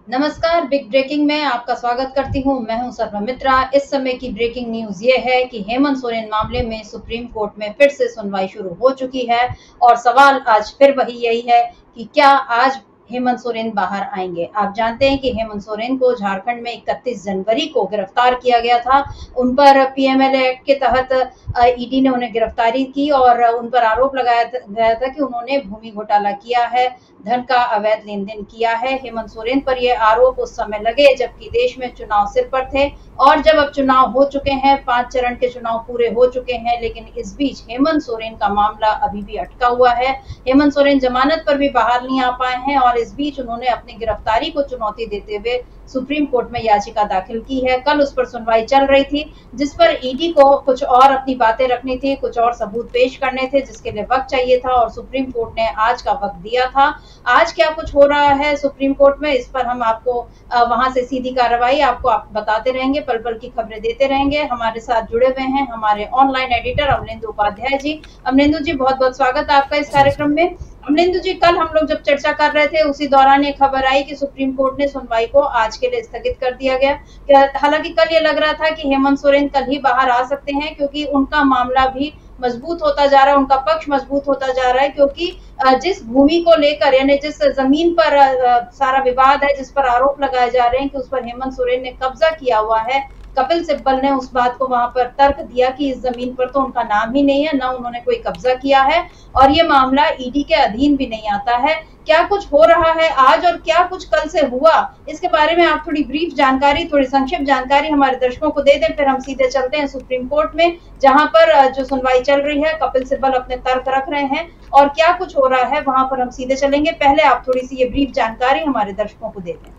नमस्कार, big breaking में आपका स्वागत करती हूं। मैं हूं सर्वा मित्रा। इस समय की ब्रेकिंग न्यूज ये है कि हेमंत सोरेन मामले में सुप्रीम कोर्ट में फिर से सुनवाई शुरू हो चुकी है और सवाल आज फिर वही यही है कि क्या आज हेमंत सोरेन बाहर आएंगे। आप जानते हैं कि हेमंत सोरेन को झारखंड में 31 जनवरी को गिरफ्तार किया गया था। उन पर पीएमएलए एक्ट के तहत ईडी ने उन्हें गिरफ्तारी की और उन पर आरोप लगाया गया था कि उन्होंने भूमि घोटाला किया है, धन का अवैध लेन देन किया है। हेमंत सोरेन पर यह आरोप उस समय लगे जबकि देश में चुनाव सिर पर थे और जब अब चुनाव हो चुके हैं, 5 चरण के चुनाव पूरे हो चुके हैं, लेकिन इस बीच हेमंत सोरेन का मामला अभी भी अटका हुआ है। हेमंत सोरेन जमानत पर भी बाहर नहीं आ पाए हैं और इस बीच उन्होंने अपनी गिरफ्तारी को चुनौती देते हुए सुप्रीम कोर्ट में याचिका दाखिल की है। कल उस पर सुनवाई चल रही थी जिस पर ईडी को कुछ और अपनी बातें रखनी थी, कुछ और सबूत पेश करने थे जिसके लिए वक्त चाहिए था और सुप्रीम कोर्ट ने आज का वक्त दिया था। आज क्या कुछ हो रहा है सुप्रीम कोर्ट में, इस पर हम आपको वहां से सीधी कार्रवाई आपको बताते रहेंगे, पल पल की खबरें देते रहेंगे। हमारे साथ जुड़े हुए हैं हमारे ऑनलाइन एडिटर अमलेंदु उपाध्याय जी। अमलेंदु जी, बहुत बहुत स्वागत है आपका इस कार्यक्रम में। अमलेंदु जी, कल हम लोग जब चर्चा कर रहे थे उसी दौरान ये खबर आई कि सुप्रीम कोर्ट ने सुनवाई को आज के लिए स्थगित कर दिया गया। हालांकि कल ये लग रहा था कि हेमंत सोरेन कल ही बाहर आ सकते हैं क्योंकि उनका मामला भी मजबूत होता जा रहा है, उनका पक्ष मजबूत होता जा रहा है क्योंकि जिस भूमि को लेकर यानी जिस जमीन पर सारा विवाद है, जिस पर आरोप लगाए जा रहे हैं कि उस पर हेमंत सोरेन ने कब्जा किया हुआ है, कपिल सिब्बल ने उस बात को वहां पर तर्क दिया कि इस जमीन पर तो उनका नाम ही नहीं है, ना उन्होंने कोई कब्जा किया है और ये मामला ईडी के अधीन भी नहीं आता है। क्या कुछ हो रहा है आज और क्या कुछ कल से हुआ, इसके बारे में आप थोड़ी ब्रीफ जानकारी, थोड़ी संक्षिप्त जानकारी हमारे दर्शकों को दे दें, फिर हम सीधे चलते हैं सुप्रीम कोर्ट में जहां पर जो सुनवाई चल रही है, कपिल सिब्बल अपने तर्क रख रहे हैं और क्या कुछ हो रहा है वहां पर हम सीधे चलेंगे। पहले आप थोड़ी सी ये ब्रीफ जानकारी हमारे दर्शकों को दे दें।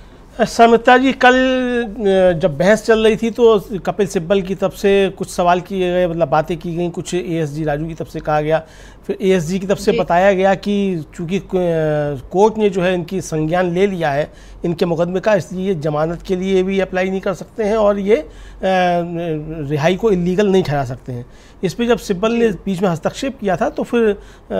समिता जी, कल जब बहस चल रही थी तो कपिल सिब्बल की तरफ से कुछ सवाल किए गए, मतलब बातें की गई, कुछ एएसजी राजू की तरफ से कहा गया, फिर एएसजी की तरफ से बताया गया कि चूंकि कोर्ट ने जो है इनकी संज्ञान ले लिया है इनके मुकदमे का, इसलिए जमानत के लिए भी अप्लाई नहीं कर सकते हैं और ये रिहाई को इलीगल नहीं ठहरा सकते हैं। इस पर जब सिब्बल ने बीच में हस्तक्षेप किया था तो फिर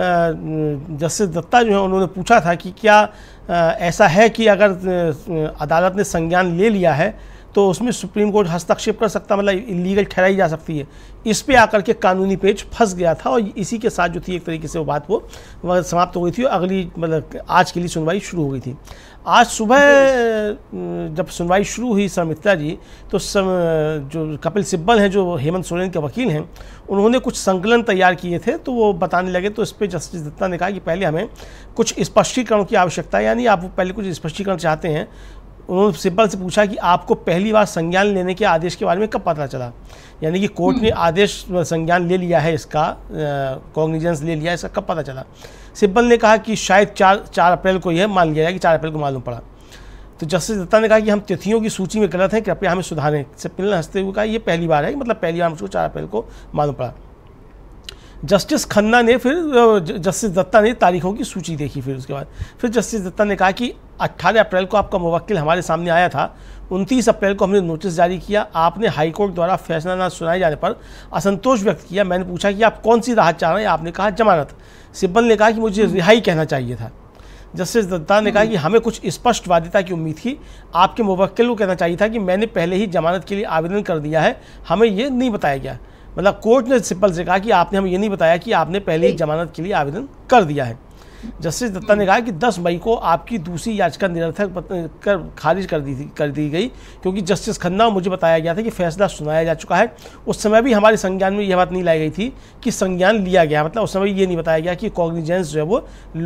जस्टिस दत्ता जो है उन्होंने पूछा था कि क्या ऐसा है कि अगर अदालत ने संज्ञान ले लिया है तो उसमें सुप्रीम कोर्ट हस्तक्षेप कर सकता, मतलब इलीगल ठहराई जा सकती है। इस पे आकर के कानूनी पेच फंस गया था और इसी के साथ जो थी एक तरीके से वो बात वो समाप्त हो गई थी और अगली मतलब आज के लिए सुनवाई शुरू हो गई थी। आज सुबह जब सुनवाई शुरू हुई मित्रा जी, तो जो कपिल सिब्बल हैं जो हेमंत सोरेन के वकील हैं, उन्होंने कुछ संकलन तैयार किए थे तो वो बताने लगे। तो इस पर जस्टिस दत्ता ने कहा कि पहले हमें कुछ स्पष्टीकरण की आवश्यकता है, यानी आप पहले कुछ स्पष्टीकरण चाहते हैं। उन्होंने सिब्बल से पूछा कि आपको पहली बार संज्ञान लेने के आदेश के बारे में कब पता चला, यानी कि कोर्ट ने आदेश संज्ञान ले लिया है, इसका कॉग्निजेंस ले लिया है, इसका कब पता चला। सिब्बल ने कहा कि शायद 4 अप्रैल को यह मान लिया है कि 4 अप्रैल को मालूम पड़ा। तो जस्टिस दत्ता ने कहा कि हम तिथियों की सूची में गलत हैं, कृपया हमें सुधारें। सिब्बल ने हंसते हुए कहा ये पहली बार है, मतलब पहली बार मुझको 4 अप्रैल को मालूम पड़ा। जस्टिस खन्ना ने फिर जस्टिस दत्ता ने तारीखों की सूची देखी, फिर उसके बाद फिर जस्टिस दत्ता ने कहा कि 18 अप्रैल को आपका मुवक्किल हमारे सामने आया था, 29 अप्रैल को हमने नोटिस जारी किया, आपने हाईकोर्ट द्वारा फैसला न सुनाए जाने पर असंतोष व्यक्त किया। मैंने पूछा कि आप कौन सी राहत चाह रहे हैं, आपने कहा जमानत। सिब्बल ने कहा कि मुझे रिहाई कहना चाहिए था। जस्टिस दत्ता ने कहा कि हमें कुछ स्पष्ट वादिता की उम्मीद थी, आपके मुवक्किल को कहना चाहिए था कि मैंने पहले ही जमानत के लिए आवेदन कर दिया है, हमें ये नहीं बताया गया। मतलब कोर्ट ने सिब्बल से कहा कि आपने हमें ये नहीं बताया कि आपने पहले ही जमानत के लिए आवेदन कर दिया है। जस्टिस दत्ता ने कहा कि 10 मई को आपकी दूसरी याचिका निरर्थक खारिज कर दी गई क्योंकि जस्टिस खन्ना मुझे बताया गया था कि फैसला सुनाया जा चुका है। उस समय भी हमारे संज्ञान में यह बात नहीं लाई गई थी कि संज्ञान लिया गया, मतलब उस समय ये नहीं बताया गया कि कॉग्निजेंस जो है वो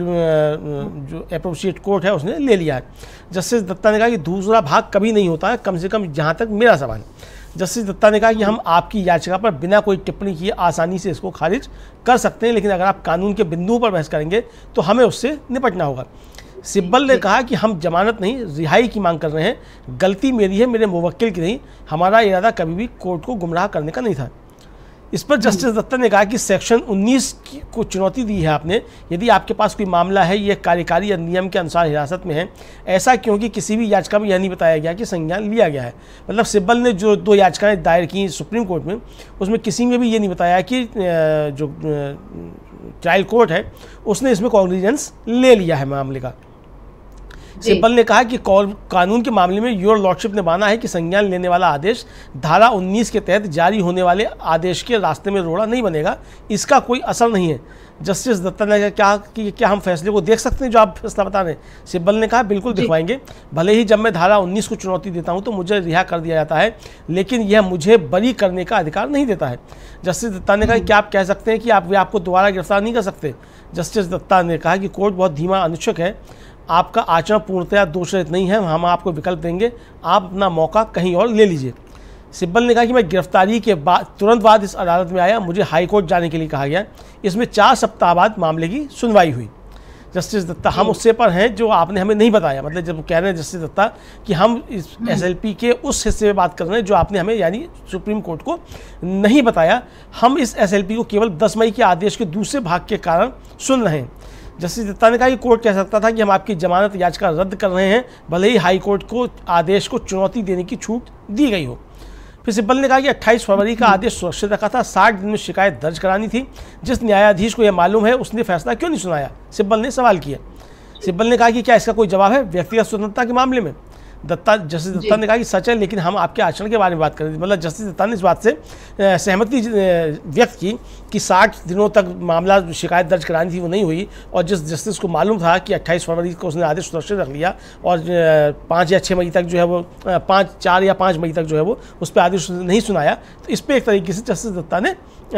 जो एप्रोप्रिएट कोर्ट है उसने ले लिया है। जस्टिस दत्ता ने कहा कि दूसरा भाग कभी नहीं होता है, कम से कम जहाँ तक मेरा सवाल है। जस्टिस दत्ता ने कहा कि हम आपकी याचिका पर बिना कोई टिप्पणी किए आसानी से इसको खारिज कर सकते हैं, लेकिन अगर आप कानून के बिंदुओं पर बहस करेंगे तो हमें उससे निपटना होगा। सिब्बल ने कहा कि हम जमानत नहीं रिहाई की मांग कर रहे हैं, गलती मेरी है, मेरे मुवक्किल की नहीं, हमारा इरादा कभी भी कोर्ट को गुमराह करने का नहीं था। इस पर जस्टिस दत्ता ने कहा कि सेक्शन 19 को चुनौती दी है आपने, यदि आपके पास कोई मामला है, यह कार्यकारी नियम के अनुसार हिरासत में है, ऐसा क्योंकि किसी भी याचिका में यह नहीं बताया गया कि संज्ञान लिया गया है। मतलब सिब्बल ने जो 2 याचिकाएं दायर की सुप्रीम कोर्ट में, उसमें किसी में भी ये नहीं बताया कि जो ट्रायल कोर्ट है उसने इसमें कॉग्निजेंस ले लिया है मामले का। सिब्बल ने कहा कि कानून के मामले में योर लॉर्डशिप ने माना है कि संज्ञान लेने वाला आदेश धारा 19 के तहत जारी होने वाले आदेश के रास्ते में रोड़ा नहीं बनेगा, इसका कोई असर नहीं है। जस्टिस दत्ता ने कहा कि क्या हम फैसले को देख सकते हैं जो आप फैसला बता रहे हैं? सिब्बल ने कहा बिल्कुल दिखवाएंगे, भले ही जब मैं धारा 19 को चुनौती देता हूं तो मुझे रिहा कर दिया जाता है, लेकिन यह मुझे बरी करने का अधिकार नहीं देता है। जस्टिस दत्ता ने कहा क्या आप कह सकते हैं कि आपको दोबारा गिरफ्तार नहीं कर सकते? जस्टिस दत्ता ने कहा कि कोर्ट बहुत धीमा अनुच्छक है, आपका आचरण पूर्णतया दोषरहित नहीं है, हम आपको विकल्प देंगे, आप अपना मौका कहीं और ले लीजिए। सिब्बल ने कहा कि मैं गिरफ्तारी के बाद तुरंत बाद इस अदालत में आया, मुझे हाई कोर्ट जाने के लिए कहा गया। इसमें 4 सप्ताह बाद मामले की सुनवाई हुई। जस्टिस दत्ता, हम उससे पर हैं जो आपने हमें नहीं बताया, मतलब जब कह रहे हैं जस्टिस दत्ता कि हम इस SLP के उस हिस्से में बात कर रहे हैं जो आपने हमें यानी सुप्रीम कोर्ट को नहीं बताया, हम इस SLP को केवल 10 मई के आदेश के दूसरे भाग के कारण सुन रहे हैं। जस्टिस दत्ता ने कहा कि कोर्ट कह सकता था कि हम आपकी जमानत याचिका रद्द कर रहे हैं, भले ही हाई कोर्ट को आदेश को चुनौती देने की छूट दी गई हो। फिर सिब्बल ने कहा कि 28 फरवरी का आदेश सुरक्षित रखा था, 60 दिन में शिकायत दर्ज करानी थी। जिस न्यायाधीश को यह मालूम है उसने फैसला क्यों नहीं सुनाया? सिब्बल ने सवाल किया। सिब्बल ने कहा कि क्या इसका कोई जवाब है व्यक्तिगत स्वतंत्रता के मामले में? जस्टिस दत्ता ने कहा कि सच है, लेकिन हम आपके आचरण के बारे में बात करें। मतलब जस्टिस दत्ता ने इस बात से सहमति व्यक्त की कि 60 दिनों तक मामला शिकायत दर्ज करानी थी, वो नहीं हुई, और जिस जस्टिस को मालूम था कि 28 फरवरी को उसने आदेश सुरक्षित रख लिया और 5 या 6 मई तक जो है वो 4 या 5 मई तक जो है वो उस पर आदेश नहीं सुनाया, तो इस पर एक तरीके से जस्टिस दत्ता ने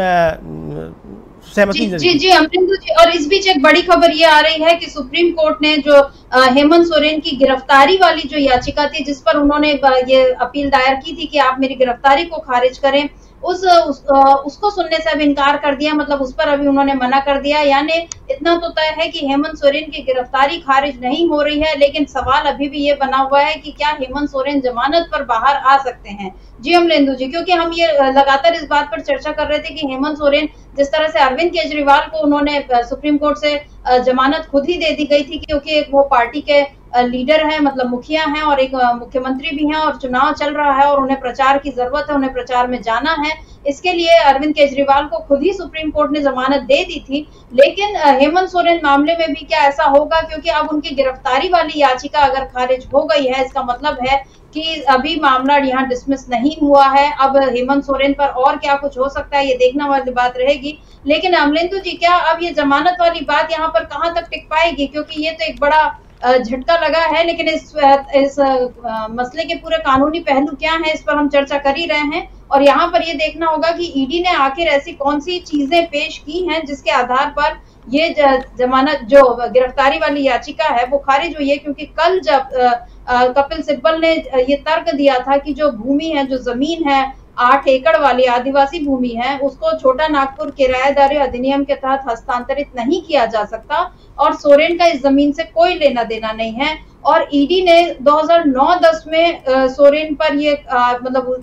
सहमति जी अमरिंदर जी। और इस बीच एक बड़ी खबर ये आ रही है कि सुप्रीम कोर्ट ने जो हेमंत सोरेन की गिरफ्तारी वाली जो याचिका थी, जिस पर उन्होंने ये अपील दायर की थी कि आप मेरी गिरफ्तारी को खारिज करें, उसको सुनने से अब इनकार कर दिया। मतलब उस पर अभी उन्होंने मना कर दिया। यानी इतना तो तय है कि हेमंत सोरेन की गिरफ्तारी खारिज नहीं हो रही है, लेकिन सवाल अभी भी ये बना हुआ है कि क्या हेमंत सोरेन जमानत पर बाहर आ सकते हैं? जी अमरिंदर जी, क्योंकि हम ये लगातार इस बात पर चर्चा कर रहे थे कि हेमंत सोरेन, जिस तरह से अरविंद केजरीवाल को उन्होंने सुप्रीम कोर्ट से जमानत खुद ही दे दी गई थी, क्योंकि एक वो पार्टी के लीडर हैं, मतलब मुखिया हैं, और एक मुख्यमंत्री भी हैं, और चुनाव चल रहा है और उन्हें प्रचार की जरूरत है, उन्हें प्रचार में जाना है। इसके लिए अरविंद केजरीवाल को खुद ही सुप्रीम कोर्ट ने जमानत दे दी थी। लेकिन हेमंत सोरेन मामले में भी क्या ऐसा होगा? क्योंकि अब उनकी गिरफ्तारी वाली याचिका अगर खारिज हो गई है, इसका मतलब है कि अभी मामला यहाँ डिसमिस नहीं हुआ है। अब हेमंत सोरेन पर और क्या कुछ हो सकता है, ये देखना वाली बात रहेगी। लेकिन अमरिंदर जी, क्या अब ये जमानत वाली बात यहाँ पर कहाँ तक टिक पाएगी? क्योंकि ये तो एक बड़ा झटका लगा है, लेकिन इस मसले के पूरे कानूनी पहलू क्या हैं, इस पर हम चर्चा कर ही रहे हैं। और यहाँ पर ये देखना होगा कि ईडी ने आखिर ऐसी कौन सी चीजें पेश की हैं जिसके आधार पर ये जमानत, जो गिरफ्तारी वाली याचिका है, वो खारिज हुई है। क्योंकि कल जब कपिल सिब्बल ने ये तर्क दिया था कि जो भूमि है, जो जमीन है 8 एकड़ वाली आदिवासी भूमि है, उसको छोटा नागपुर किराएदारी अधिनियम के तहत हस्तांतरित नहीं किया जा सकता, और सोरेन का इस जमीन से कोई लेना देना नहीं है। और ईडी ने 2009-10 में सोरेन पर ये मतलब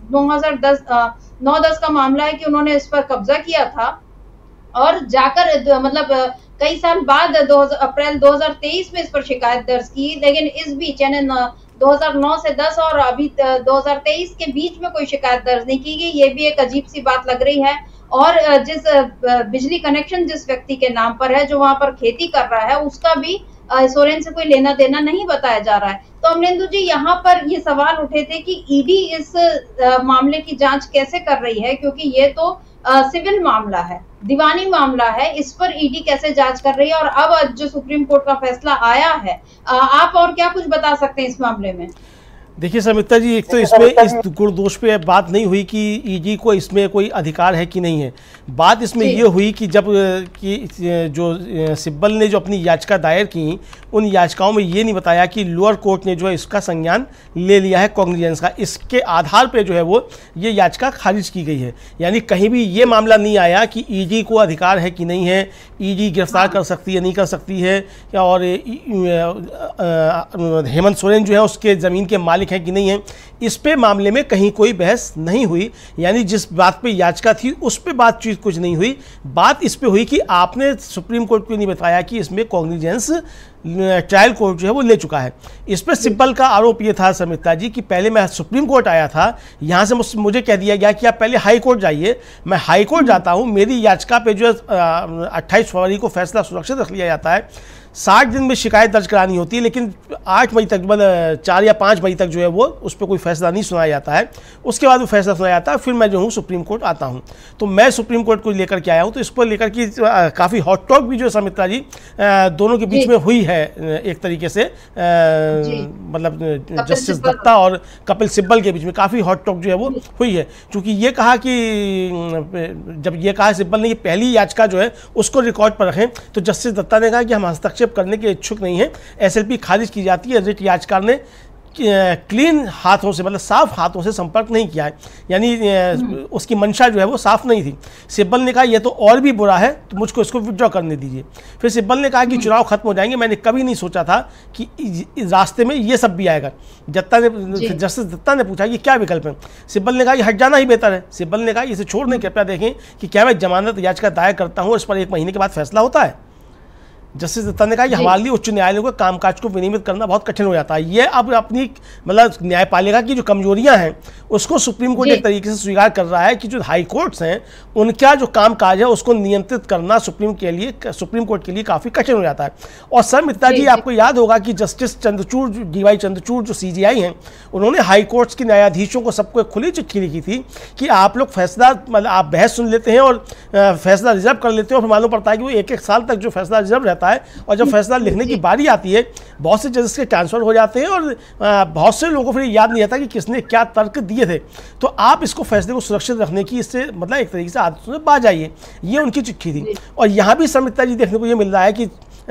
9-10 का मामला है कि उन्होंने इस पर कब्जा किया था, और जाकर मतलब कई साल बाद अप्रैल 2023 में इस पर शिकायत दर्ज की। लेकिन इस बीच यानी 2009 से 10 और अभी 2023 के बीच में कोई शिकायत दर्ज नहीं की गई। ये भी एक अजीब सी बात लग रही है। और जिस बिजली कनेक्शन जिस व्यक्ति के नाम पर है, जो वहां पर खेती कर रहा है, उसका भी सोरेन से कोई लेना देना नहीं बताया जा रहा है। तो अमरिंदर जी, यहाँ पर ये सवाल उठे थे कि ईडी इस मामले की जांच कैसे कर रही है, क्योंकि ये तो सिविल मामला है, दीवानी मामला है, इस पर ईडी कैसे जांच कर रही है? और अब जो सुप्रीम कोर्ट का फैसला आया है, आप और क्या कुछ बता सकते हैं इस मामले में? देखिए समिता जी, एक तो इसमें इस गुण दोष पे बात नहीं हुई कि ईडी को इसमें कोई अधिकार है कि नहीं है। बात इसमें ये हुई कि जब जो सिब्बल ने जो अपनी याचिका दायर की, उन याचिकाओं में ये नहीं बताया कि लोअर कोर्ट ने जो है इसका संज्ञान ले लिया है कॉग्निजेंस का। इसके आधार पे जो है वो ये याचिका खारिज की गई है। यानी कहीं भी ये मामला नहीं आया कि ईडी को अधिकार है कि नहीं है, ईडी गिरफ्तार कर सकती है नहीं कर सकती है, और हेमंत सोरेन जो है उसके ज़मीन के मालिक है कि नहीं है। इस पे मामले में कहीं कोई बहस नहीं हुई। यानी जिस बात पे याचिका थी उस पे बातचीत कुछ नहीं हुई। बात इस पे हुई कि आपने सुप्रीम कोर्ट को नहीं बताया कि इसमें कॉग्निजेंस ट्रायल कोर्ट जो है वो ले चुका है। इस पर सिब्बल का आरोप ये था समिता जी कि पहले मैं सुप्रीम कोर्ट आया था, यहाँ से मुझे कह दिया गया कि आप पहले हाई कोर्ट जाइए। मैं हाई कोर्ट जाता हूँ, मेरी याचिका पे जो 28 फरवरी को फैसला सुरक्षित रख लिया जाता है। 60 दिन में शिकायत दर्ज करानी होती है, लेकिन 8 मई तक, मतलब 4 या 5 मई तक जो है वो उस पर कोई फैसला नहीं सुनाया जाता है। उसके बाद वो फैसला सुनाया जाता है, फिर मैं जो हूँ सुप्रीम कोर्ट आता हूँ। तो मैं सुप्रीम कोर्ट को लेकर के आया हूँ। तो इसको लेकर के काफ़ी हॉट टॉक भी जो सुमित्रा जी दोनों के बीच में हुई है एक तरीके से, मतलब जस्टिस दत्ता और कपिल सिब्बल के बीच में काफ़ी हॉट टॉक जो है वो हुई है। क्योंकि ये कहा कि जब ये कहा सिब्बल ने कि पहली याचिका जो है उसको रिकॉर्ड पर रखें, तो जस्टिस दत्ता ने कहा कि हम हस्तक्षेप करने के इच्छुक नहीं है, एसएलपी खारिज की जाती है। रिट याचिकार ने क्लीन हाथों से, मतलब साफ हाथों से संपर्क नहीं किया है, यानी उसकी मंशा जो है वो साफ नहीं थी। सिब्बल ने कहा ये तो और भी बुरा है, तो मुझको इसको विड्रॉ करने दीजिए। फिर सिब्बल ने कहा कि चुनाव खत्म हो जाएंगे, मैंने कभी नहीं सोचा था कि रास्ते में ये सब भी आएगा। जस्टिस दत्ता ने पूछा कि क्या विकल्प है। सिब्बल ने कहा कि हट जाना ही बेहतर है। सिब्बल ने कहा इसे छोड़ने कृपया देखें कि क्या मैं जमानत याचिका दायर करता हूँ और इस पर 1 महीने के बाद फैसला होता है। जस्टिस दत्ता ने कहा कि हमारे लिए उच्च न्यायालयों के कामकाज को विनियमित करना बहुत कठिन हो जाता है। ये अब अपनी मतलब न्यायपालिका की जो कमजोरियां हैं उसको सुप्रीम कोर्ट एक तरीके से स्वीकार कर रहा है कि जो हाई कोर्ट्स हैं उनका जो कामकाज है उसको नियंत्रित करना सुप्रीम कोर्ट के लिए काफ़ी कठिन हो जाता है। और सर मित्रा जी, आपको याद होगा कि जस्टिस चंद्रचूड़, DY चंद्रचूड़ जो CJI हैं, उन्होंने हाई कोर्ट्स के न्यायाधीशों को सबको एक खुली चिट्ठी लिखी थी कि आप लोग फैसला, मतलब आप बहस सुन लेते हैं और फैसला रिजर्व कर लेते हैं, और मालूम पड़ता है कि वो 1-1 साल तक जो फैसला रिजर्व रहता है, और जब फैसला लिखने की बारी आती है बहुत से जजेस के ट्रांसफर हो जाते हैं और बहुत से लोगों को फिर याद नहीं आता कि किसने क्या तर्क दिए थे। तो आप इसको फैसले को सुरक्षित रखने की इससे मतलब एक तरीके से आदतों से बाज आइए, ये उनकी चिट्ठी थी। और यहाँ भी समिता जी देखने को ये मिल रहा है कि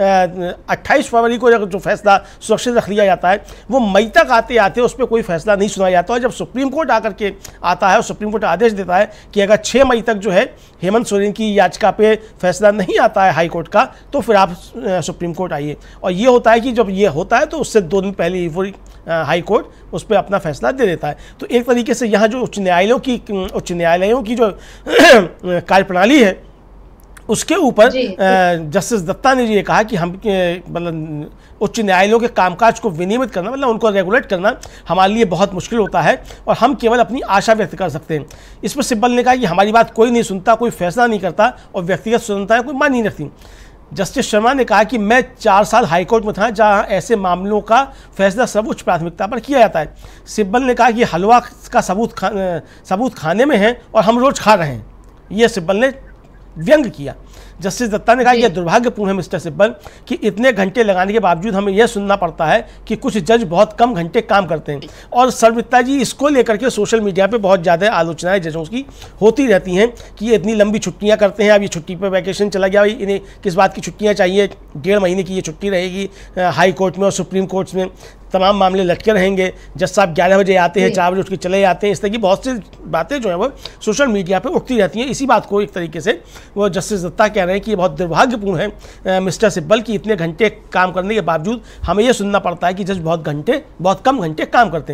28 फरवरी को जो फैसला सुरक्षित रख लिया जाता है वो मई तक आते आते उस पर कोई फैसला नहीं सुनाया जाता। और जब सुप्रीम कोर्ट आकर के आता है और सुप्रीम कोर्ट आदेश देता है कि अगर 6 मई तक जो है हेमंत सोरेन की याचिका पे फैसला नहीं आता है हाई कोर्ट का, तो फिर आप सुप्रीम कोर्ट आइए। और ये होता है कि जब ये होता है तो उससे 2 दिन पहले ही हाई कोर्ट उस पर अपना फैसला दे देता है। तो एक तरीके से यहाँ जो उच्च न्यायालयों की जो कार्यप्रणाली है उसके ऊपर जस्टिस दत्ता ने ये कहा कि हम मतलब उच्च न्यायालयों के कामकाज को विनियमित करना, मतलब उनको रेगुलेट करना हमारे लिए बहुत मुश्किल होता है और हम केवल अपनी आशा व्यक्त कर सकते हैं। इस पर सिब्बल ने कहा कि हमारी बात कोई नहीं सुनता, कोई फैसला नहीं करता और व्यक्तिगत स्वतंत्रता कोई मान नहीं रखती। जस्टिस शर्मा ने कहा कि मैं 4 साल हाईकोर्ट में था जहां ऐसे मामलों का फैसला सर्वोच्च प्राथमिकता पर किया जाता है। सिब्बल ने कहा कि हलवा का सबूत खाने में है और हम रोज खा रहे हैं, ये सिब्बल ने व्यंग किया। जस्टिस दत्ता ने कहा यह दुर्भाग्यपूर्ण है मिस्टर सिब्बल कि इतने घंटे लगाने के बावजूद हमें यह सुनना पड़ता है कि कुछ जज बहुत कम घंटे काम करते हैं। और सर्वमित्रा जी, इसको लेकर के सोशल मीडिया पे बहुत ज़्यादा आलोचनाएं जजों की होती रहती हैं कि ये इतनी लंबी छुट्टियां करते हैं, अब ये छुट्टी पे वैकेशन चला गया, इन्हें किस बात की छुट्टियां चाहिए, 1.5 महीने की ये छुट्टी रहेगी हाई कोर्ट में और सुप्रीम कोर्ट में, तमाम मामले लटके रहेंगे, जज साहब 11 बजे आते हैं, 4 बजे उठ के चले जाते हैं। इस तरह की बहुत सी बातें जो है वो सोशल मीडिया पे उठती रहती हैं। इसी बात को एक तरीके से वो जस्टिस दत्ता कह रहे हैं कि ये बहुत दुर्भाग्यपूर्ण है मिस्टर सिब्बल की इतने घंटे काम करने के बावजूद हमें ये सुनना पड़ता है कि जज बहुत कम घंटे काम करते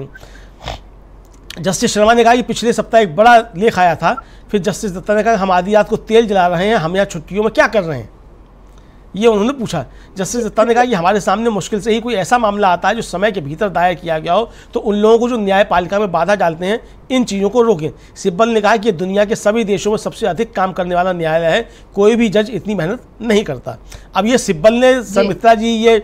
हैं। जस्टिस शर्मा ने कहा कि पिछले सप्ताह एक बड़ा लेख आया था। फिर जस्टिस दत्ता ने कहा हम आधी रात को तेल जला रहे हैं, हम यहाँ छुट्टियों में क्या कर रहे हैं, ये उन्होंने पूछा। जस्टिस दत्ता ने कहा कि हमारे सामने मुश्किल से ही कोई ऐसा मामला आता है जो समय के भीतर दायर किया गया हो, तो उन लोगों को जो न्यायपालिका में बाधा डालते हैं इन चीज़ों को रोकें। सिब्बल ने कहा कि दुनिया के सभी देशों में सबसे अधिक काम करने वाला न्यायालय है, कोई भी जज इतनी मेहनत नहीं करता। अब ये सिब्बल ने समित्रा जी ये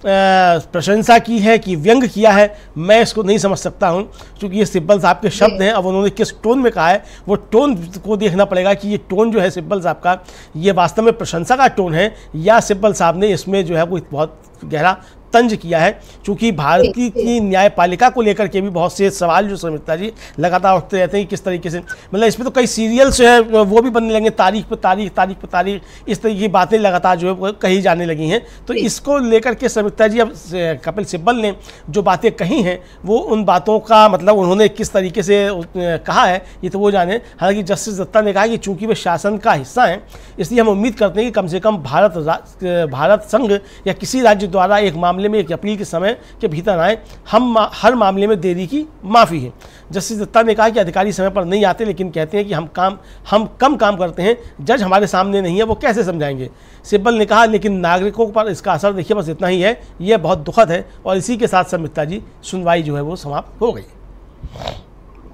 प्रशंसा की है कि व्यंग किया है, मैं इसको नहीं समझ सकता हूं, क्योंकि ये सिब्बल साहब के शब्द हैं। अब उन्होंने किस टोन में कहा है वो टोन को देखना पड़ेगा कि ये टोन जो है सिब्बल साहब का, ये वास्तव में प्रशंसा का टोन है या सिब्बल साहब ने इसमें जो है वो बहुत गहरा तंज किया है। क्योंकि भारतीय की न्यायपालिका को लेकर के भी बहुत से सवाल जो समित्रा जी लगातार उठते रहते हैं कि किस तरीके से, मतलब इसमें तो कई सीरियल्स जो है वो भी बनने लगे, तारीख पे तारीख, इस तरह की बातें लगातार जो है कही जाने लगी हैं। तो इसको लेकर के समित्रा जी, अब कपिल सिब्बल ने जो बातें कही हैं वो उन बातों का मतलब उन्होंने किस तरीके से कहा है ये तो वो जाने। हालांकि जस्टिस दत्ता ने कहा कि चूंकि वे शासन का हिस्सा हैं इसलिए हम उम्मीद करते हैं कि कम से कम भारत संघ या किसी राज्य द्वारा एक मामले में एक अपील के समय के भीतर आए, हम हर मामले में देरी की माफ़ी है। जस्टिस दत्ता ने कहा कि अधिकारी समय पर नहीं आते लेकिन कहते हैं कि हम कम काम करते हैं, जज हमारे सामने नहीं है, वो कैसे समझाएंगे। सिब्बल ने कहा लेकिन नागरिकों पर इसका असर देखिए बस इतना ही है, यह बहुत दुखद है। और इसी के साथ समित्रा जी सुनवाई जो है वो समाप्त हो गई।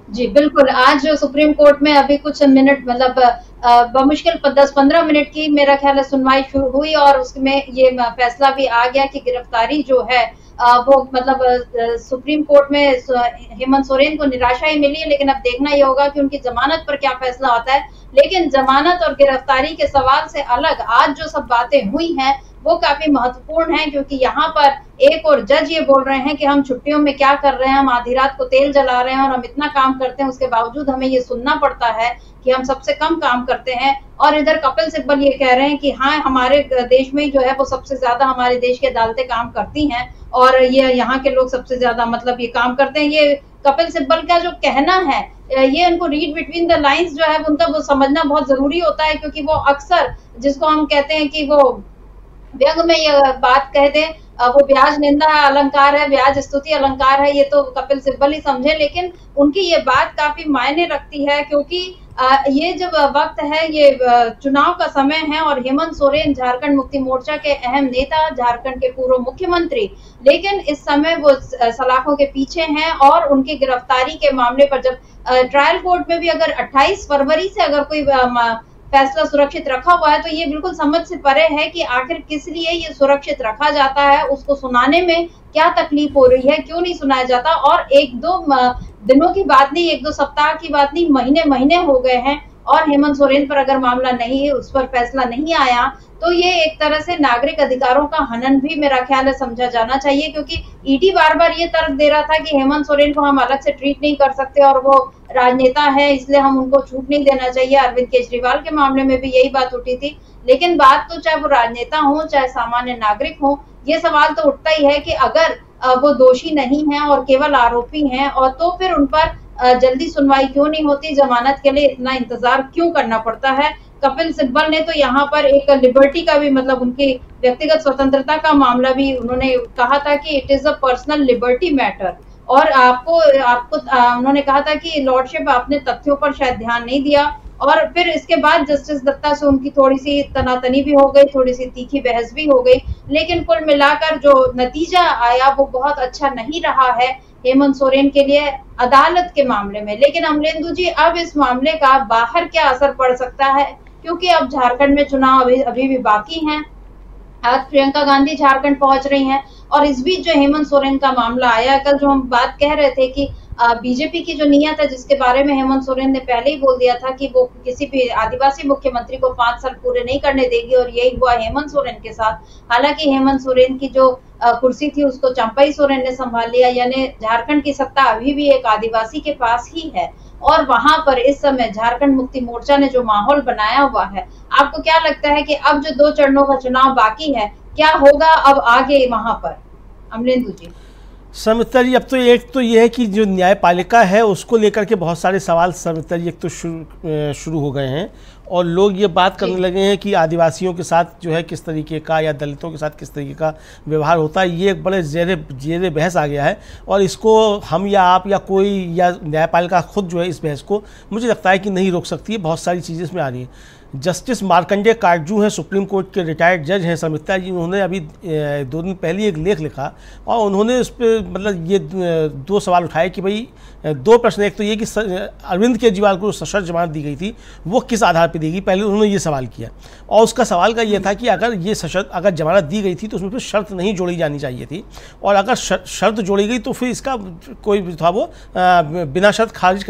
जी बिल्कुल। आज सुप्रीम कोर्ट में अभी कुछ मिनट मतलब बमुश्किल 10-15 मिनट की मेरा ख्याल है सुनवाई शुरू हुई और उसमें ये फैसला भी आ गया कि गिरफ्तारी जो है वो मतलब सुप्रीम कोर्ट में हेमंत सोरेन को निराशा ही मिली है, लेकिन अब देखना ये होगा कि उनकी जमानत पर क्या फैसला होता है। लेकिन जमानत और गिरफ्तारी के सवाल से अलग आज जो सब बातें हुई हैं वो काफी महत्वपूर्ण है, क्योंकि यहाँ पर एक और जज ये बोल रहे हैं कि हम छुट्टियों में क्या कर रहे हैं, हम आधी रात को तेल जला रहे हैं और हम इतना काम करते हैं, उसके बावजूद हमें ये सुनना पड़ता है कि हम सबसे कम काम करते हैं। और इधर कपिल सिब्बल ये कह रहे हैं कि हाँ हमारे देश में जो है वो सबसे ज्यादा हमारे देश की अदालतें काम करती हैं और ये यहाँ के लोग सबसे ज्यादा मतलब ये काम करते हैं। ये कपिल सिब्बल का जो कहना है ये उनको रीड बिटवीन द लाइंस जो है उनका वो समझना बहुत जरूरी होता है, क्योंकि वो अक्सर जिसको हम कहते हैं कि वो व्यंग में ये बात कह दे वो ब्याज निंदा अलंकार है, ब्याज स्तुति अलंकार है, ये तो कपिल सिब्बल ही समझे, लेकिन उनकी ये बात काफी मायने रखती है, क्योंकि ये जब वक्त है ये चुनाव का समय है और हेमंत सोरेन झारखंड मुक्ति मोर्चा के अहम नेता, झारखंड के पूर्व मुख्यमंत्री, लेकिन इस समय वो सलाखों के पीछे हैं और उनकी गिरफ्तारी के मामले पर जब ट्रायल कोर्ट में भी अगर 28 फरवरी से अगर कोई फैसला सुरक्षित रखा हुआ है तो ये बिल्कुल समझ से परे है कि आखिर किस लिए ये सुरक्षित रखा जाता है, उसको सुनाने में क्या तकलीफ हो रही है, क्यों नहीं सुनाया जाता। और एक दो दिनों की बात नहीं, एक दो सप्ताह की बात नहीं, महीने महीने हो गए हैं और हेमंत सोरेन पर अगर मामला नहीं है, उस पर फैसला नहीं आया, तो ये एक तरह से नागरिक अधिकारों का हनन भी मेरा ख्याल है समझा जाना चाहिए, क्योंकि ईडी बार बार ये तर्क दे रहा था कि हेमंत सोरेन को हम अलग से ट्रीट नहीं कर सकते और वो राजनेता है इसलिए हम उनको छूट नहीं देना चाहिए। अरविंद केजरीवाल के मामले में भी यही बात उठी थी, लेकिन बात तो चाहे वो राजनेता हो चाहे सामान्य नागरिक हो, ये सवाल तो उठता ही है कि अगर वो दोषी नहीं है और केवल आरोपी हैं और तो फिर उन पर जल्दी सुनवाई क्यों नहीं होती, जमानत के लिए इतना इंतजार क्यों करना पड़ता है। कपिल सिब्बल ने तो यहाँ पर एक लिबर्टी का भी मतलब उनकी व्यक्तिगत स्वतंत्रता का मामला भी उन्होंने कहा था कि it is a personal liberty matter, और आपको उन्होंने कहा था कि लॉर्डशिप आपने तथ्यों पर शायद ध्यान नहीं दिया। और फिर इसके बाद जस्टिस दत्ता से उनकी थोड़ी सी तनातनी भी हो गई, थोड़ी सी तीखी बहस भी हो गई, लेकिन कुल मिलाकर जो नतीजा आया वो बहुत अच्छा नहीं रहा है हेमंत सोरेन के लिए अदालत के मामले में। लेकिन अमलेंदु जी, अब इस मामले का बाहर क्या असर पड़ सकता है, क्योंकि अब झारखंड में चुनाव अभी भी बाकी हैं। आज प्रियंका गांधी झारखंड पहुंच रही हैं और इस बीच जो हेमंत सोरेन का मामला आया, कल जो हम बात कह रहे थे कि बीजेपी की जो नीयत है जिसके बारे में हेमंत सोरेन ने पहले ही बोल दिया था कि वो किसी भी आदिवासी मुख्यमंत्री को 5 साल पूरे नहीं करने देगी, और यही हुआ हेमंत सोरेन के साथ। हालांकि हेमंत सोरेन की जो कुर्सी थी उसको चंपई सोरेन ने संभाल लिया, यानी झारखंड की सत्ता अभी भी एक आदिवासी के पास ही है और वहां पर इस समय झारखंड मुक्ति मोर्चा ने जो माहौल बनाया हुआ है, आपको क्या लगता है कि अब जो 2 चरणों का चुनाव बाकी है क्या होगा अब आगे वहां पर, अमलेंदु जी? समिता जी, अब तो एक तो ये है कि जो न्यायपालिका है उसको लेकर के बहुत सारे सवाल समिता जी एक तो शुरू हो गए हैं और लोग ये बात करने लगे हैं कि आदिवासियों के साथ जो है किस तरीके का या दलितों के साथ किस तरीके का व्यवहार होता है, ये एक बड़े जेरे बहस आ गया है। और इसको हम या आप या कोई या न्यायपालिका खुद जो है इस बहस को मुझे लगता है कि नहीं रोक सकती है। बहुत सारी चीज़ें इसमें आ रही हैं। जस्टिस मार्कंडेय काटजू हैं, सुप्रीम कोर्ट के रिटायर्ड जज हैं समिता जी, उन्होंने अभी 2 दिन पहले एक लेख लिखा और उन्होंने उस पर मतलब ये 2 सवाल उठाए कि भाई 2 प्रश्न। एक तो ये कि अरविंद केजरीवाल को सशर्त जमानत दी गई थी वो किस आधार पर दी गई, पहले उन्होंने ये सवाल किया। और उसका सवाल का ये था कि अगर ये सशर्त अगर जमानत दी गई थी तो उसमें फिर शर्त नहीं जोड़ी जानी चाहिए थी, और अगर शर्त जोड़ी गई तो फिर इसका कोई भी था वो बिना शर्त खारिज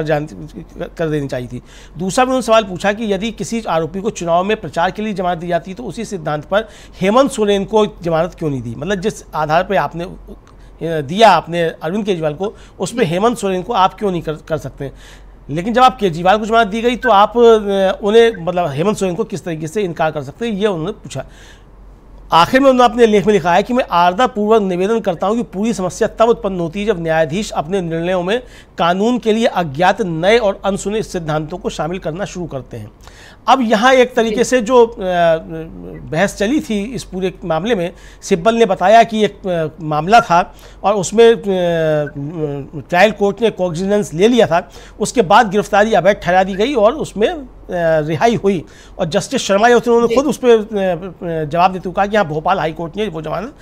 कर देनी चाहिए थी। दूसरा भी उन्होंने सवाल पूछा कि यदि किसी आरोपी को चुनाव में प्रचार के लिए जमानत दी जाती तो उसी सिद्धांत पर हेमंत सोरेन को जमानत क्यों नहीं दी, मतलब जिस आधार पर आपने दिया आपने अरविंद केजरीवाल को उस पर हेमंत सोरेन को आप क्यों नहीं कर सकते। लेकिन जब आप केजरीवाल को जमानत दी गई तो आप उन्हें मतलब हेमंत सोरेन को किस तरीके से इनकार कर सकते हैं, ये उन्होंने पूछा। आखिर में उन्होंने अपने लेख में लिखा है कि मैं आर्द्रपूर्वक निवेदन करता हूं कि पूरी समस्या तब उत्पन्न होती है जब न्यायाधीश अपने निर्णयों में कानून के लिए अज्ञात नए और अनसुने सिद्धांतों को शामिल करना शुरू करते हैं। अब यहाँ एक तरीके से जो बहस चली थी इस पूरे मामले में, सिब्बल ने बताया कि एक मामला था और उसमें ट्रायल कोर्ट ने कॉग्निजेंस ले लिया था, उसके बाद गिरफ्तारी अवैध ठहरा दी गई और उसमें रिहाई हुई। और जस्टिस शर्मा उन्होंने खुद उस पर जवाब देते हुए कहा कि यहाँ भोपाल हाई कोर्ट ने वो जमानत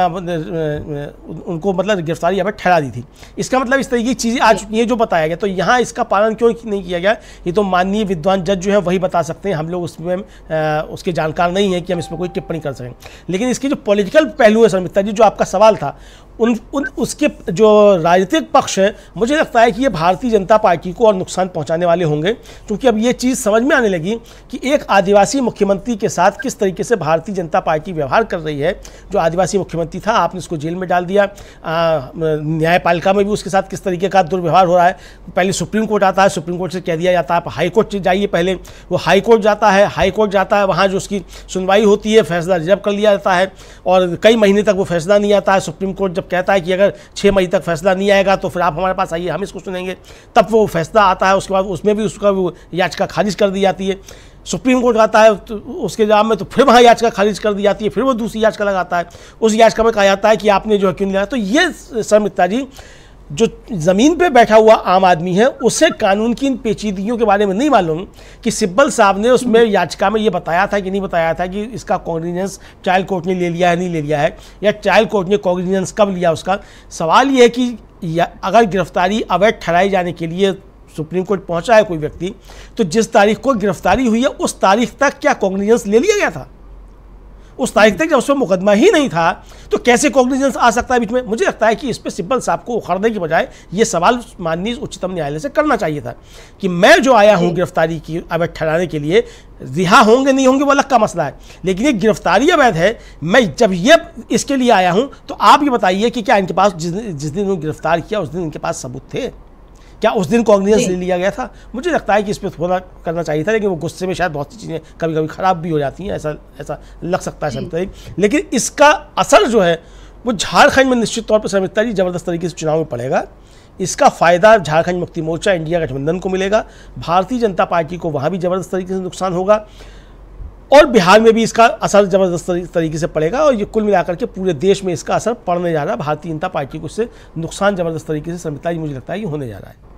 उनको मतलब गिरफ्तारी अवैध ठहरा दी थी। इसका मतलब इस तरीके की चीज़ें आ चुकी हैं जो बताया गया, तो यहाँ इसका पालन क्यों नहीं किया गया, ये तो माननीय विद्वान जज जो है वही बता सकते हैं, हम लोग उसमें उसके जानकार नहीं है कि हम इसमें कोई टिप्पणी कर सकें। लेकिन इसके जो पॉलिटिकल पहलू है शर्मिष्ठा जी, जो आपका सवाल था, उसके जो राजनीतिक पक्ष है, मुझे लगता है कि ये भारतीय जनता पार्टी को और नुकसान पहुंचाने वाले होंगे, क्योंकि अब ये चीज़ समझ में आने लगी कि एक आदिवासी मुख्यमंत्री के साथ किस तरीके से भारतीय जनता पार्टी व्यवहार कर रही है। जो आदिवासी मुख्यमंत्री था, आपने उसको जेल में डाल दिया, न्यायपालिका में भी उसके साथ किस तरीके का दुर्व्यवहार हो रहा है। पहले सुप्रीम कोर्ट आता है, सुप्रीम कोर्ट से कह दिया जाता है आप हाई कोर्ट जाइए, पहले वो हाई कोर्ट जाता है, वहाँ जो उसकी सुनवाई होती है, फैसला रिजर्व कर लिया जाता है और कई महीने तक वो फैसला नहीं आता है। सुप्रीम कोर्ट जब कहता है कि अगर 6 मई तक फैसला नहीं आएगा तो फिर आप हमारे पास आइए, हम इसको सुनेंगे, तब वो फैसला आता है। उसके बाद उसमें भी उसका वो याचिका खारिज कर दी जाती है। सुप्रीम कोर्ट आता है तो उसके जवाब में तो फिर वहाँ याचिका खारिज कर दी जाती है, फिर वो दूसरी याचिका लगाता है, उस याचिका में कहा जाता है कि आपने जो है क्यों नहीं लगाया। तो ये शर्मिष्ठा जी, जो ज़मीन पे बैठा हुआ आम आदमी है, उसे कानून की इन पेचीदगियों के बारे में नहीं मालूम कि सिब्बल साहब ने उसमें याचिका में ये बताया था कि नहीं बताया था कि इसका कॉग्निजेंस ट्रायल कोर्ट ने ले लिया है, नहीं ले लिया है, या ट्रायल कोर्ट ने कॉग्निजेंस कब लिया। उसका सवाल ये है कि अगर गिरफ्तारी अवैध ठहराई जाने के लिए सुप्रीम कोर्ट पहुंचा है कोई व्यक्ति, तो जिस तारीख को गिरफ्तारी हुई है उस तारीख तक क्या कॉग्निजेंस ले लिया गया था? उस तारीख तक जब उसमें मुकदमा ही नहीं था तो कैसे कॉग्निजेंस आ सकता है बीच में? मुझे लगता है कि इस पर सिब्बल साहब को उखाड़ने की बजाय ये सवाल माननीय उच्चतम न्यायालय से करना चाहिए था कि मैं जो आया हूँ गिरफ्तारी की अवैध ठहराने के लिए, रिहा होंगे नहीं होंगे वो अलग का मसला है, लेकिन ये गिरफ्तारी अवैध है। मैं जब ये इसके लिए आया हूँ तो आप ये बताइए कि क्या इनके पास जिस दिन उन्होंने गिरफ्तार किया उस दिन इनके पास सबूत थे? क्या उस दिन कॉग्निजेंस ले लिया गया था? मुझे लगता है कि इस पर थोड़ा करना चाहिए था, लेकिन वो गुस्से में शायद बहुत सी चीज़ें कभी कभी ख़राब भी हो जाती हैं, ऐसा लग सकता है शर्मिष्ठा जी। लेकिन इसका असर जो है वो झारखंड में निश्चित तौर पर शर्मिष्ठा जी ज़बरदस्त तरीके से चुनाव में पड़ेगा। इसका फ़ायदा झारखंड मुक्ति मोर्चा इंडिया गठबंधन को मिलेगा, भारतीय जनता पार्टी को वहाँ भी ज़बरदस्त तरीके से नुकसान होगा और बिहार में भी इसका असर ज़बरदस्त तरीके से पड़ेगा, और ये कुल मिलाकर के पूरे देश में इसका असर पड़ने जा रहा है। भारतीय जनता पार्टी को इससे नुकसान ज़बरदस्त तरीके से शर्मिष्ठा जी मुझे लगता है ये होने जा रहा है।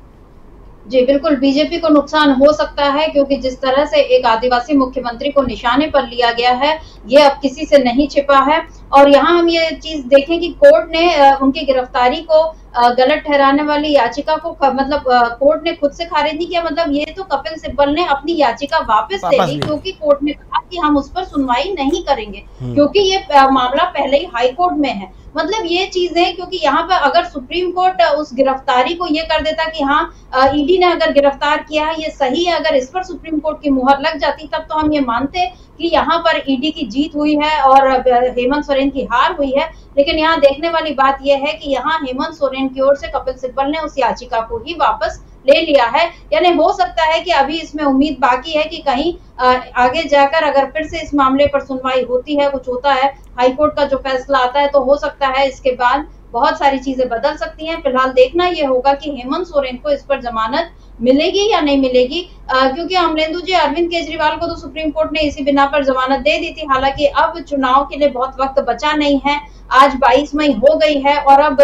जी बिल्कुल, बीजेपी को नुकसान हो सकता है, क्योंकि जिस तरह से एक आदिवासी मुख्यमंत्री को निशाने पर लिया गया है, ये अब किसी से नहीं छिपा है। और यहाँ हम ये चीज देखें कि कोर्ट ने उनकी गिरफ्तारी को गलत ठहराने वाली याचिका को मतलब कोर्ट ने खुद से खारिज नहीं किया। मतलब ये तो कपिल सिब्बल ने अपनी याचिका वापस ले ली, क्योंकि कोर्ट ने कहा कि हम उस पर सुनवाई नहीं करेंगे, क्योंकि ये मामला पहले ही हाई कोर्ट में है। मतलब ये चीजें, क्योंकि यहाँ पर अगर सुप्रीम कोर्ट उस गिरफ्तारी को ये कर देता कि हाँ ईडी ने अगर गिरफ्तार किया है ये सही है, अगर इस पर सुप्रीम कोर्ट की मुहर लग जाती, तब तो हम ये मानते कि यहाँ पर ईडी की जीत हुई है और हेमंत सोरेन की हार हुई है। लेकिन यहाँ देखने वाली बात यह है कि यहाँ हेमंत सोरेन की ओर से कपिल सिब्बल ने उस याचिका को ही वापस ले लिया है। यानी हो सकता है कि अभी इसमें उम्मीद बाकी है कि कहीं आगे जाकर अगर फिर से इस मामले पर सुनवाई होती है, कुछ होता है, हाईकोर्ट का जो फैसला आता है, तो हो सकता है इसके बाद बहुत सारी चीजें बदल सकती हैं। फिलहाल देखना ये होगा कि हेमंत सोरेन को इस पर जमानत मिलेगी या नहीं मिलेगी, क्योंकि अमलेंदु जी अरविंद केजरीवाल को तो सुप्रीम कोर्ट ने इसी बिना पर जमानत दे दी थी। हालांकि अब चुनाव के लिए बहुत वक्त बचा नहीं है, आज 22 मई हो गई है और अब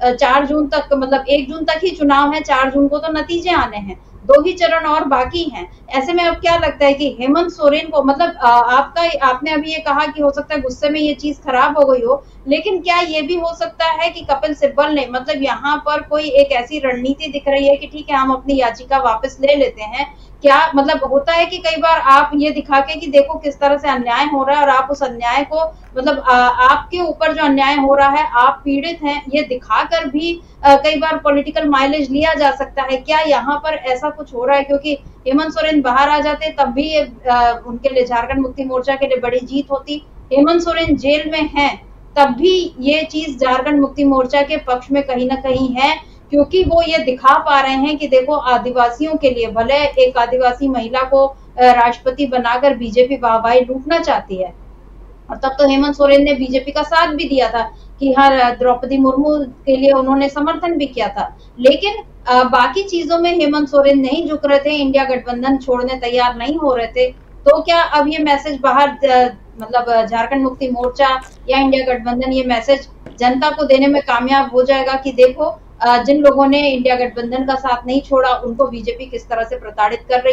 4 जून तक, मतलब 1 जून तक ही चुनाव है, 4 जून को तो नतीजे आने हैं, 2 ही चरण और बाकी हैं। ऐसे में अब क्या लगता है कि हेमंत सोरेन को, मतलब आपने अभी ये कहा कि हो सकता है गुस्से में ये चीज खराब हो गई हो, लेकिन क्या ये भी हो सकता है कि कपिल सिब्बल ने, मतलब यहाँ पर कोई एक ऐसी रणनीति दिख रही है कि ठीक है हम अपनी याचिका वापस ले लेते हैं? क्या मतलब होता है कि कई बार आप ये दिखा के कि देखो किस तरह से अन्याय हो रहा है और आप उस अन्याय को, मतलब आपके ऊपर जो अन्याय हो रहा है आप पीड़ित हैं, ये दिखाकर भी कई बार पॉलिटिकल माइलेज लिया जा सकता है। क्या यहाँ पर ऐसा कुछ हो रहा है? क्योंकि हेमंत सोरेन बाहर आ जाते तब भी उनके लिए, झारखंड मुक्ति मोर्चा के लिए बड़ी जीत होती। हेमंत सोरेन जेल में हैं तब भी ये चीज झारखंड मुक्ति मोर्चा के पक्ष में कहीं ना कहीं है, क्योंकि वो ये दिखा पा रहे हैं कि देखो आदिवासियों के लिए, भले एक आदिवासी महिला को राष्ट्रपति बनाकर बीजेपी वाहवाही लूटना चाहती है, और तब तो हेमंत सोरेन ने बीजेपी का साथ भी दिया था कि हर द्रौपदी मुर्मू के लिए उन्होंने समर्थन भी किया था। लेकिन बाकी चीजों में हेमंत सोरेन नहीं झुक रहे थे, इंडिया गठबंधन छोड़ने तैयार नहीं हो रहे थे। तो क्या अब ये मैसेज बाहर, मतलब झारखंड मुक्ति मोर्चा या इंडिया गठबंधन ये मैसेज जनता को देने में कामयाब हो जाएगा कि देखो जिन लोगों ने इंडिया गठबंधन का साथ नहीं छोड़ा उनको बीजेपी किस तरह से प्रताड़ित कर रही है?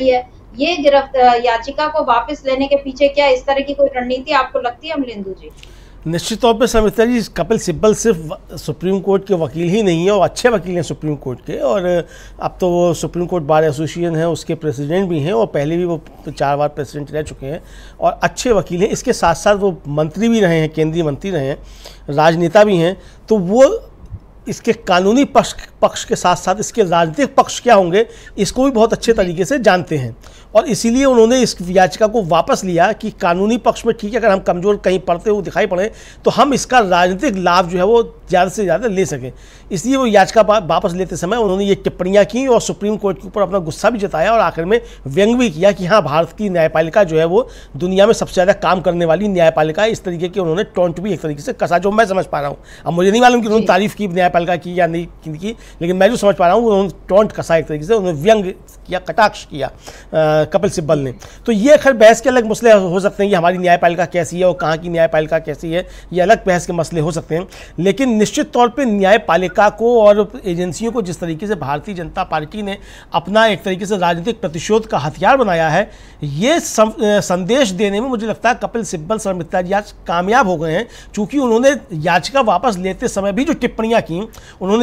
ये याचिका को वापस लेने के पीछे क्या इस तरह की कोई रणनीति आपको लगती है अमलेंदु जी? निश्चित तौर पे समिता जी, कपिल सिब्बल सिर्फ सुप्रीम कोर्ट के वकील ही नहीं है और अच्छे वकील हैं सुप्रीम कोर्ट के, और अब तो वो सुप्रीम कोर्ट बार एसोसिएशन है उसके प्रेसिडेंट भी हैं और पहले भी वो 4 बार प्रेसिडेंट रह चुके हैं और अच्छे वकील हैं। इसके साथ साथ वो मंत्री भी रहे हैं, केंद्रीय मंत्री रहे हैं, राजनेता भी हैं। तो वो इसके कानूनी पक्ष के साथ साथ इसके राजनीतिक पक्ष क्या होंगे इसको भी बहुत अच्छे तरीके से जानते हैं और इसीलिए उन्होंने इस याचिका को वापस लिया कि कानूनी पक्ष में ठीक है, अगर हम कमज़ोर कहीं पड़ते हुए दिखाई पड़े तो हम इसका राजनीतिक लाभ जो है वो ज़्यादा से ज़्यादा ले सकें। इसलिए वो याचिका वापस लेते समय उन्होंने ये टिप्पणियाँ की और सुप्रीम कोर्ट के ऊपर अपना गुस्सा भी जताया और आखिर में व्यंग भी किया कि हाँ, भारत की न्यायपालिका जो है वो दुनिया में सबसे ज़्यादा काम करने वाली न्यायपालिका है। इस तरीके की उन्होंने टोंट भी एक तरीके से कसा, जो मैं समझ पा रहा हूँ। अब मुझे नहीं मालूम कि उन्होंने तारीफ की न्यायपालिका की या नहीं की, लेकिन मैं जो समझ पा रहा हूँ उन्होंने टोंट कसा एक तरीके से, उन्होंने व्यंग किया, कटाक्ष किया कपिल सिब्बल ने। तो ये खैर बहस के अलग मसले हो सकते हैं कि हमारी न्यायपालिका कैसी है और कहाँ की न्यायपालिका कैसी है, ये अलग बहस के मसले हो सकते हैं। लेकिन निश्चित तौर पे न्यायपालिका को और एजेंसियों को जिस तरीके से भारतीय जनता पार्टी ने अपना एक तरीके से राजनीतिक प्रतिशोध का हथियार बनाया है, ये संदेश देने में मुझे लगता है कपिल सिब्बल सर मित्रा जी आज कामयाब हो गए हैं। चूँकि उन्होंने याचिका वापस लेते समय भी जो टिप्पणियाँ की, उन्होंने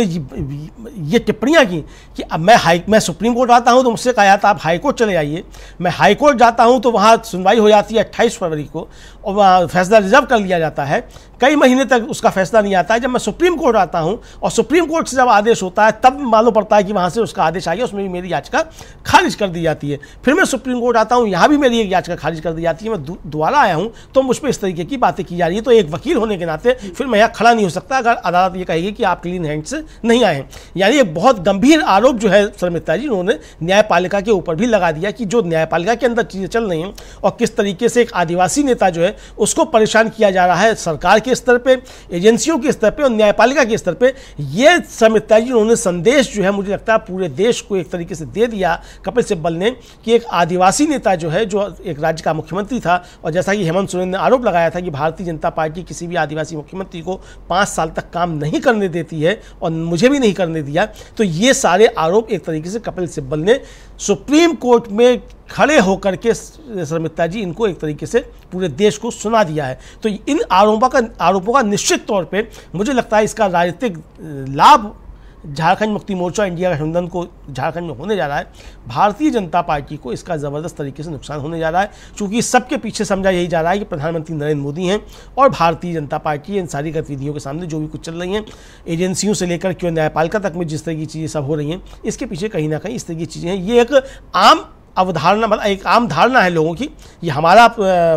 ये टिप्पणियाँ की कि अब मैं सुप्रीम कोर्ट आता हूँ तो मुझसे कहा जाता आप हाई कोर्ट चले जाइए, मैं हाई कोर्ट जाता हूँ तो वहाँ सुनवाई हो जाती है 28 फरवरी को और वहाँ फैसला रिजर्व कर लिया जाता है, कई महीने तक उसका फैसला नहीं आता है। जब मैं सुप्रीम कोर्ट आता हूँ और सुप्रीम कोर्ट से जब आदेश होता है तब मालूम पड़ता है कि वहाँ से उसका आदेश आ गया, उसमें भी मेरी याचिका खारिज कर दी जाती है। फिर मैं सुप्रीम कोर्ट आता हूँ, यहाँ भी मेरी एक याचिका खारिज कर दी जाती है। मैं दोबारा आया हूँ तो मुझ पर इस तरीके की बातें की जा रही है। तो एक वकील होने के नाते फिर मैं यहाँ खड़ा नहीं हो सकता अगर अदालत ये कहेगी कि आप क्लीन हैंड से नहीं आए हैं। यानी एक बहुत गंभीर आरोप जो है सर मित्रा जी उन्होंने न्यायपालिका के ऊपर भी लगा दिया कि जो न्यायपालिका के अंदर चीज़ें चल रही हैं और किस तरीके से एक आदिवासी नेता जो है उसको परेशान किया जा रहा है सरकार के स्तर पे, एजेंसियों के स्तर पे और न्यायपालिका के स्तर पे। ये सर मित्रा जी उन्होंने संदेश जो है मुझे लगता है पूरे देश को एक तरीके से दे दिया कपिल सिब्बल ने कि एक आदिवासी नेता जो है, जो एक राज्य का मुख्यमंत्री था और जैसा कि हेमंत सोरेन ने आरोप लगाया था कि भारतीय जनता पार्टी किसी भी आदिवासी मुख्यमंत्री को 5 साल तक काम नहीं करने देती है और मुझे भी नहीं करने दिया, तो ये सारे आरोप एक तरीके से कपिल सिब्बल ने सुप्रीम कोर्ट में खड़े होकर के सर मित्रा जी इनको एक तरीके से पूरे देश को सुना दिया है। तो इन आरोपों का निश्चित तौर पे मुझे लगता है इसका राजनीतिक लाभ झारखंड मुक्ति मोर्चा इंडिया गठबंधन को झारखंड में होने जा रहा है। भारतीय जनता पार्टी को इसका ज़बरदस्त तरीके से नुकसान होने जा रहा है, क्योंकि सबके पीछे समझा यही जा रहा है कि प्रधानमंत्री नरेंद्र मोदी हैं और भारतीय जनता पार्टी इन सारी गतिविधियों के सामने जो भी कुछ चल रही हैं, एजेंसियों से लेकर क्यों न्यायपालिका तक में जिस तरह की चीज़ें सब हो रही हैं, इसके पीछे कहीं ना कहीं इस तरह की चीज़ें हैं। ये एक आम अवधारणा, मतलब एक आम धारणा है लोगों की, ये हमारा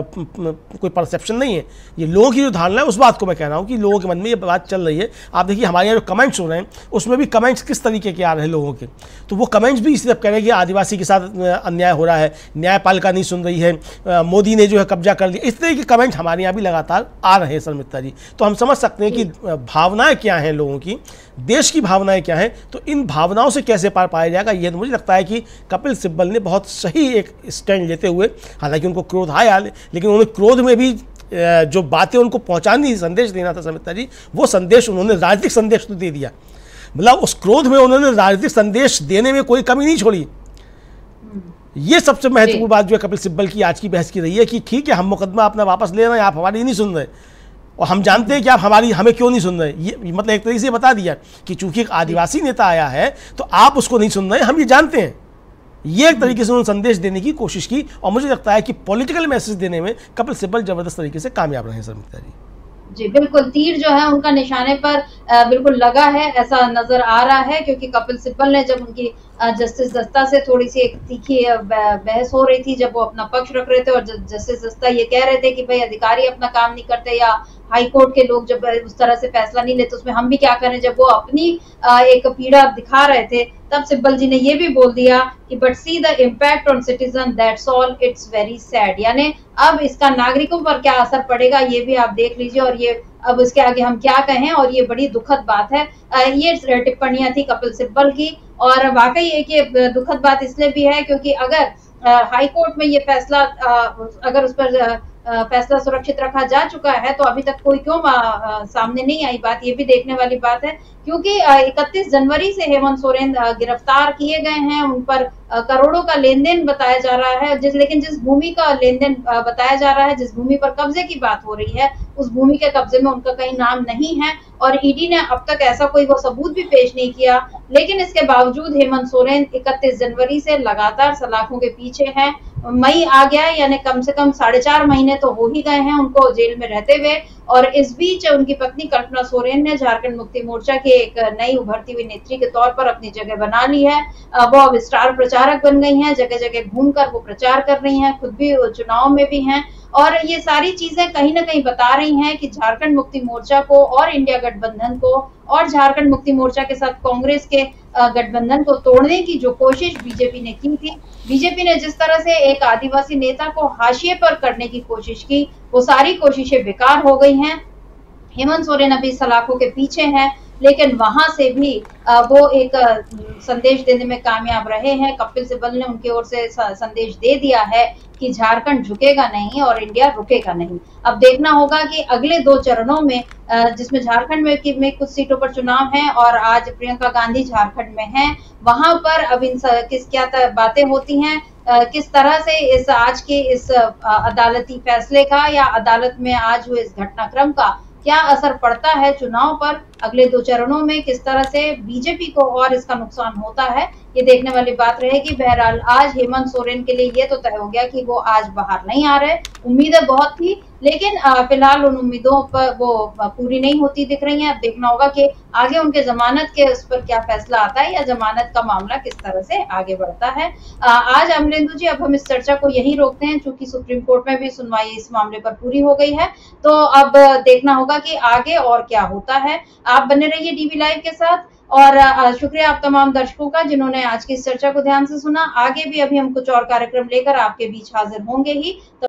कोई परसेप्शन नहीं है, ये लोगों की जो धारणा है उस बात को मैं कह रहा हूँ कि लोगों के मन में ये बात चल रही है। आप देखिए हमारे यहाँ जो कमेंट्स हो रहे हैं उसमें भी कमेंट्स किस तरीके के आ रहे हैं लोगों के, तो वो कमेंट्स भी इसी तरफ कह रहे हैं कि आदिवासी के साथ अन्याय हो रहा है, न्यायपालिका नहीं सुन रही है, मोदी ने जो है कब्जा कर लिया। इस तरह के कमेंट हमारे यहाँ भी लगातार आ रहे हैं सर मित्रा जी। तो हम समझ सकते हैं कि भावनाएँ क्या हैं लोगों की, देश की भावनाएं क्या हैं, तो इन भावनाओं से कैसे पार पाया जाएगा, ये तो मुझे लगता है कि कपिल सिब्बल ने बहुत सही एक स्टैंड लेते हुए, हालांकि उनको क्रोध आया लेकिन उन्होंने क्रोध में भी जो बातें उनको पहुंचानी, संदेश देना था समिता जी, वो संदेश उन्होंने राजनीतिक संदेश तो दे दिया। मतलब उस क्रोध में उन्होंने राजनीतिक संदेश देने में कोई कमी नहीं छोड़ी। ये सबसे महत्वपूर्ण बात जो है कपिल सिब्बल की आज की बहस की रही है कि ठीक है, हम मुकदमा अपना वापस ले रहे हैं, आप हमारी नहीं सुन रहे और हम जानते हैं कि आप हमें क्यों नहीं सुन रहे। ये मतलब एक तरीके से बता दिया कि चूंकि एक आदिवासी नेता आया है तो आप उसको नहीं सुन रहे, हम ये जानते हैं। ये एक तरीके से उन्होंने संदेश देने की कोशिश की और मुझे लगता है कि पॉलिटिकल मैसेज देने में कपिल सिब्बल जबरदस्त तरीके से कामयाब रहे सर मित्रा जी। जी बिल्कुल, तीर जो है उनका निशाने पर बिल्कुल लगा है, ऐसा नजर आ रहा है, क्योंकि कपिल सिब्बल ने जब उनकी जस्टिस दस्ता से थोड़ी सी एक तीखी बहस हो रही थी, जब वो अपना पक्ष रख रहे थे और जस्टिस दस्ता ये कह रहे थे कि भाई अधिकारी अपना काम नहीं करते या हाई कोर्ट के लोग जब उस तरह से फैसला नहीं लेते उसमें हम भी क्या करें, जब वो अपनी एक पीड़ा दिखा रहे थे तब सिब्बल जी ने ये भी बोल दिया कि but see the impact on citizen, that's all, it's very sad. यानी अब इसका नागरिकों पर क्या असर पड़ेगा ये भी आप देख लीजिए और ये अब इसके आगे हम क्या कहें, और ये बड़ी दुखद बात है। ये टिप्पणियां थी कपिल सिब्बल की और वाकई एक ये दुखद बात इसलिए भी है क्योंकि अगर हाई कोर्ट में ये फैसला अगर उस पर फैसला सुरक्षित रखा जा चुका है, तो अभी तक कोई क्यों सामने नहीं आई बात, ये भी देखने वाली बात है। क्योंकि 31 जनवरी से हेमंत सोरेन गिरफ्तार किए गए हैं, उन पर करोड़ों का लेन-देन बताया जा रहा है, लेकिन जिस भूमि का लेन-देन बताया जा रहा है, जिस भूमि पर कब्जे की बात हो रही है, उस भूमि के कब्जे में उनका कहीं नाम नहीं है और ईडी ने अब तक ऐसा कोई वो सबूत भी पेश नहीं किया। लेकिन इसके बावजूद हेमंत सोरेन 31 जनवरी से लगातार सलाखों के पीछे हैं। मई आ गया है, यानी कम से कम 4.5 महीने तो हो ही गए हैं उनको जेल में रहते हुए, और इस बीच उनकी पत्नी कल्पना सोरेन ने झारखंड मुक्ति मोर्चा के एक नई उभरती हुई नेत्री के तौर पर अपनी जगह बना ली है। वो अब स्टार प्रचारक बन गई हैं, जगह जगह घूमकर वो प्रचार कर रही हैं, खुद भी चुनाव में भी हैं, और ये सारी चीजें कहीं ना कहीं बता रही हैं कि झारखंड मुक्ति मोर्चा को और इंडिया गठबंधन को और झारखंड मुक्ति मोर्चा के साथ कांग्रेस के गठबंधन को तोड़ने की जो कोशिश बीजेपी ने की थी, बीजेपी ने जिस तरह से एक आदिवासी नेता को हाशिए पर करने की कोशिश की, वो सारी कोशिशें बेकार हो गई हैं। हेमंत सोरेन अभी सलाखों के पीछे हैं, लेकिन वहां से भी वो एक संदेश देने में कामयाब रहे हैं। कपिल सिब्बल ने उनकी ओर से संदेश दे दिया है कि झारखंड झुकेगा नहीं और इंडिया रुकेगा नहीं। अब देखना होगा कि अगले 2 चरणों में, जिसमें झारखंड में कुछ सीटों पर चुनाव है और आज प्रियंका गांधी झारखंड में हैं, वहां पर अब क्या बातें होती हैं, किस तरह से आज के इस अदालती फैसले का या अदालत में आज हुए इस घटनाक्रम का क्या असर पड़ता है चुनाव पर, अगले 2 चरणों में किस तरह से बीजेपी को और इसका नुकसान होता है, ये देखने वाली बात रहेगी। बहरहाल आज हेमंत सोरेन के लिए ये तो तय हो गया कि वो आज बाहर नहीं आ रहे। उम्मीदें बहुत थी, लेकिन फिलहाल उन उम्मीदों पर वो पूरी नहीं होती दिख रही हैं। अब देखना होगा कि आगे उनके जमानत के उस पर क्या फैसला आता है या जमानत का मामला किस तरह से आगे बढ़ता है। आज अमलेंदु जी, अब हम इस चर्चा को यही रोकते हैं, चूंकि सुप्रीम कोर्ट में भी सुनवाई इस मामले पर पूरी हो गई है, तो अब देखना होगा कि आगे और क्या होता है। आप बने रहिए डीवी लाइव के साथ, और शुक्रिया आप तमाम दर्शकों का जिन्होंने आज की इस चर्चा को ध्यान से सुना। आगे भी अभी हम कुछ और कार्यक्रम लेकर आपके बीच हाजिर होंगे ही।